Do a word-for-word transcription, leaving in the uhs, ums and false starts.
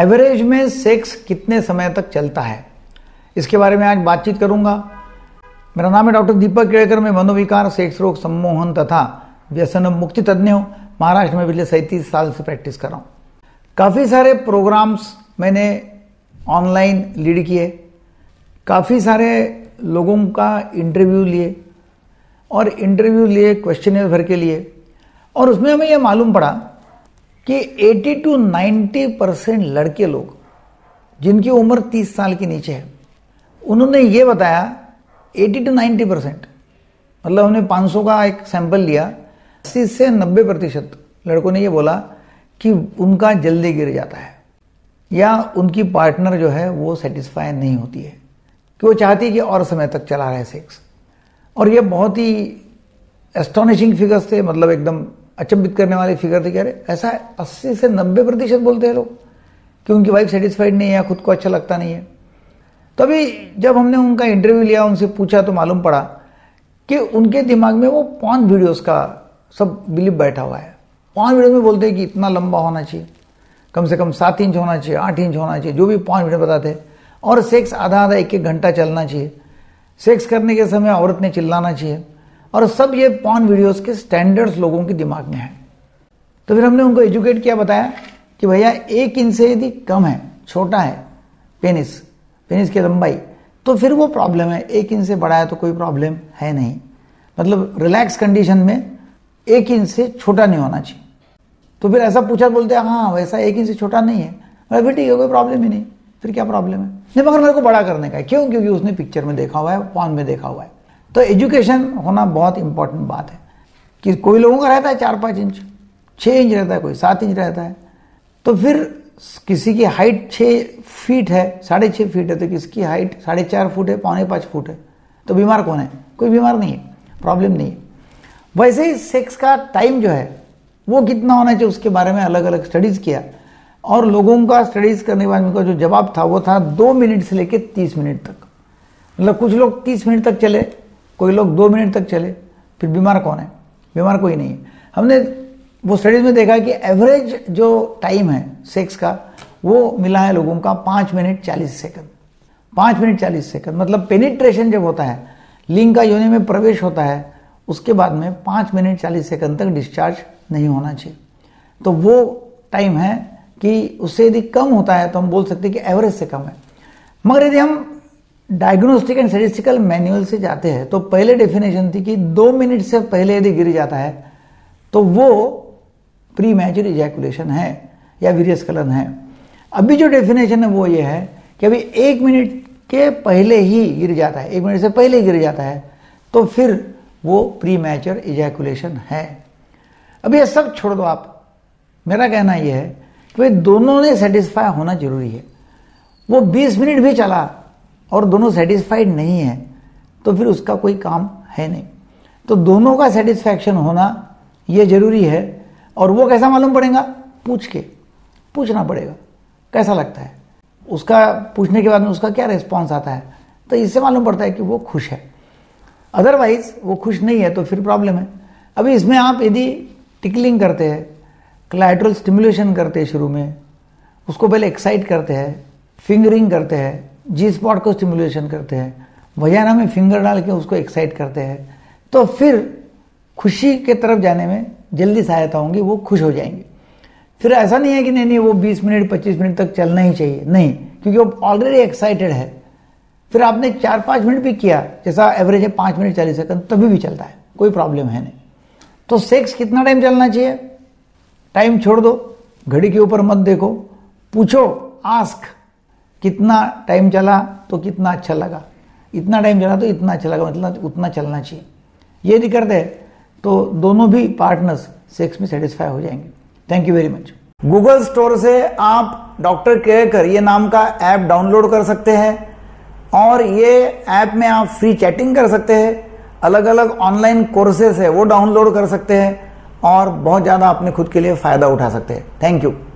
Average में sex कितने समय तक चलता है, इसके बारे में आज बातचीत करूंगा। मेरा नाम है डॉक्टर दीपक केड़कर। मैं मनोविकार, सेक्स रोग, सम्मोहन तथा व्यसन मुक्ति तज्ञ हूँ। महाराष्ट्र में पिछले सैंतीस साल से प्रैक्टिस कर रहा हूँ। काफ़ी सारे प्रोग्राम्स मैंने ऑनलाइन लीड किए, काफ़ी सारे लोगों का इंटरव्यू लिए और इंटरव्यू लिए क्वेश्चनर भर के लिए, और उसमें हमें यह मालूम पड़ा कि अस्सी टू नब्बे परसेंट लड़के लोग जिनकी उम्र तीस साल के नीचे है, उन्होंने ये बताया अस्सी टू नब्बे परसेंट, मतलब हमने पाँच सौ का एक सैंपल लिया, अस्सी से नब्बे प्रतिशत लड़कों ने ये बोला कि उनका जल्दी गिर जाता है या उनकी पार्टनर जो है वो सेटिस्फाई नहीं होती है, कि वो चाहती है कि और समय तक चला रहे सेक्स। और ये बहुत ही एस्टोनिशिंग फिगर्स थे, मतलब एकदम अचंभित करने वाले फिगर थे। कह रहे ऐसा अस्सी से नब्बे प्रतिशत बोलते हैं लोग कि उनकी वाइफ सेटिस्फाइड नहीं है या खुद को अच्छा लगता नहीं है। तभी जब हमने उनका इंटरव्यू लिया, उनसे पूछा, तो मालूम पड़ा कि उनके दिमाग में वो पॉर्न वीडियोस का सब बिलीव बैठा हुआ है। पॉर्न वीडियो में बोलते हैं कि इतना लंबा होना चाहिए, कम से कम सात इंच होना चाहिए, आठ इंच होना चाहिए, जो भी पॉर्न वीडियो बताते हैं, और सेक्स आधा आधा एक एक घंटा चलना चाहिए, सेक्स करने के समय औरत ने चिल्लाना चाहिए, और सब ये पॉर्न वीडियोस के स्टैंडर्ड्स लोगों के दिमाग में है। तो फिर हमने उनको एजुकेट किया, बताया कि भैया एक इंच से यदि कम है, छोटा है पेनिस, पेनिस की लंबाई, तो फिर वो प्रॉब्लम है। एक इंच से बड़ा है तो कोई प्रॉब्लम है नहीं, मतलब रिलैक्स कंडीशन में एक इंच से छोटा नहीं होना चाहिए। तो फिर ऐसा पूछा, बोलते हैं हाँ वैसा एक इंच से छोटा नहीं है। मैं फिर ठीक है, कोई प्रॉब्लम ही नहीं, फिर क्या प्रॉब्लम है? नहीं, मगर मेरे को बड़ा करने का है। क्यों? क्योंकि उसने पिक्चर में देखा हुआ है, पॉर्न में देखा हुआ है। तो एजुकेशन होना बहुत इंपॉर्टेंट बात है कि कोई लोगों का रहता है चार पाँच इंच, छः इंच रहता है, कोई सात इंच रहता है। तो फिर किसी की हाइट छः फीट है, साढ़े छः फीट है, तो किसकी हाइट साढ़े चार फुट है, पौने पाँच फुट है, तो बीमार कौन है? कोई बीमार नहीं है, प्रॉब्लम नहीं है। वैसे ही सेक्स का टाइम जो है वो कितना होना चाहिए, उसके बारे में अलग अलग स्टडीज़ किया, और लोगों का स्टडीज़ करने के बाद उनका जो जवाब था वो था दो मिनट से लेकर तीस मिनट तक। मतलब कुछ लोग तीस मिनट तक चले, कोई लोग दो मिनट तक चले। फिर बीमार कौन है? बीमार कोई नहीं है। हमने वो स्टडीज में देखा कि एवरेज जो टाइम है सेक्स का वो मिला है लोगों का पाँच मिनट चालीस सेकंड। पाँच मिनट चालीस सेकंड मतलब पेनिट्रेशन जब होता है, लिंग का योनि में प्रवेश होता है, उसके बाद में पाँच मिनट चालीस सेकंड तक डिस्चार्ज नहीं होना चाहिए। तो वो टाइम है कि उससे यदि कम होता है तो हम बोल सकते हैं कि एवरेज से कम है। मगर यदि हम डायग्नोस्टिक एंड स्टैटिस्टिकल मैनुअल से जाते हैं तो पहले डेफिनेशन थी कि दो मिनट से पहले यदि गिर जाता है तो वो प्री मैच्योर इजैकुलेशन है या वीर्यस्खलन है। अभी जो डेफिनेशन है वो ये है कि अभी एक मिनट के पहले ही गिर जाता है, एक मिनट से पहले ही गिर जाता है, तो फिर वो प्री मैच्योर इजैकुलेशन है। अभी ये सब छोड़ दो आप, मेरा कहना यह है कि दोनों ने सेटिस्फाई होना जरूरी है। वो बीस मिनट भी चला और दोनों सेटिस्फाइड नहीं है तो फिर उसका कोई काम है नहीं। तो दोनों का सेटिस्फैक्शन होना ये जरूरी है। और वो कैसा मालूम पड़ेगा? पूछ के, पूछना पड़ेगा कैसा लगता है, उसका पूछने के बाद में उसका क्या रिस्पॉन्स आता है, तो इससे मालूम पड़ता है कि वो खुश है। अदरवाइज वो खुश नहीं है तो फिर प्रॉब्लम है। अभी इसमें आप यदि टिकलिंग करते हैं, क्लाइटरल स्टिमुलेशन करते हैं, शुरू में उसको पहले एक्साइट करते हैं, फिंगरिंग करते हैं, जी स्पॉट को स्टिमुलेशन करते हैं, वजाना में फिंगर डाल के उसको एक्साइट करते हैं, तो फिर खुशी के तरफ जाने में जल्दी सहायता होंगी, वो खुश हो जाएंगे। फिर ऐसा नहीं है कि नहीं नहीं वो बीस मिनट पच्चीस मिनट तक चलना ही चाहिए, नहीं, क्योंकि वो ऑलरेडी एक्साइटेड है। फिर आपने चार पाँच मिनट भी किया, जैसा एवरेज है पाँच मिनट चालीस सेकंड, तभी भी चलता है, कोई प्रॉब्लम है नहीं। तो सेक्स कितना टाइम चलना चाहिए? टाइम छोड़ दो, घड़ी के ऊपर मत देखो, पूछो, आस्क कितना टाइम चला तो कितना अच्छा लगा, इतना टाइम चला तो इतना अच्छा लगा, मतलब उतना चलना चाहिए। ये यदि कर दे तो दोनों भी पार्टनर्स सेक्स में सेटिस्फाई हो जाएंगे। Thank you very much. Google store से आप डॉक्टर केड़कर ये नाम का ऐप डाउनलोड कर सकते हैं, और ये ऐप में आप फ्री चैटिंग कर सकते हैं, अलग अलग ऑनलाइन कोर्सेस है वो डाउनलोड कर सकते हैं, और बहुत ज़्यादा अपने खुद के लिए फ़ायदा उठा सकते हैं। Thank you.